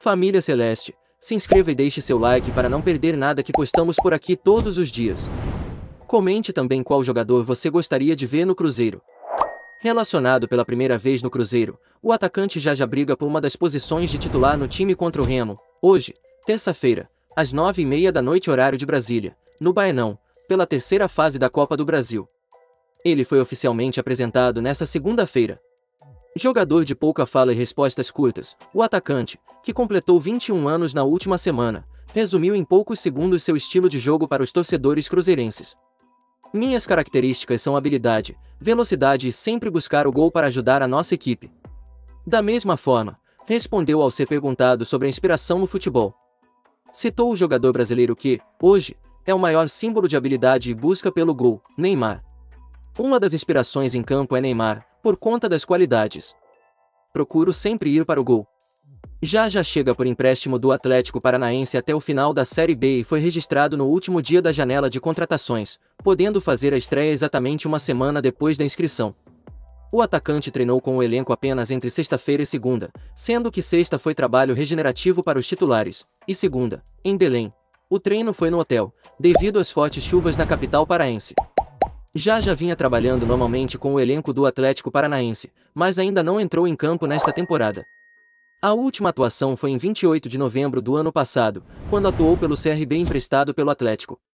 Família Celeste, se inscreva e deixe seu like para não perder nada que postamos por aqui todos os dias. Comente também qual jogador você gostaria de ver no Cruzeiro. Relacionado pela primeira vez no Cruzeiro, o atacante já briga por uma das posições de titular no time contra o Remo, hoje, terça-feira, às 9h30 da noite horário de Brasília, no Baenão, pela terceira fase da Copa do Brasil. Ele foi oficialmente apresentado nesta segunda-feira. Jogador de pouca fala e respostas curtas, o atacante, que completou 21 anos na última semana, resumiu em poucos segundos seu estilo de jogo para os torcedores cruzeirenses. Minhas características são habilidade, velocidade e sempre buscar o gol para ajudar a nossa equipe. Da mesma forma, respondeu ao ser perguntado sobre a inspiração no futebol. Citou o jogador brasileiro que, hoje, é o maior símbolo de habilidade e busca pelo gol, Neymar. Uma das inspirações em campo é Neymar, por conta das qualidades. Procuro sempre ir para o gol. Já chega por empréstimo do Atlético Paranaense até o final da Série B e foi registrado no último dia da janela de contratações, podendo fazer a estreia exatamente uma semana depois da inscrição. O atacante treinou com o elenco apenas entre sexta-feira e segunda, sendo que sexta foi trabalho regenerativo para os titulares, e segunda, em Belém. O treino foi no hotel, devido às fortes chuvas na capital paraense. Já vinha trabalhando normalmente com o elenco do Atlético Paranaense, mas ainda não entrou em campo nesta temporada. A última atuação foi em 28 de novembro do ano passado, quando atuou pelo CRB emprestado pelo Atlético.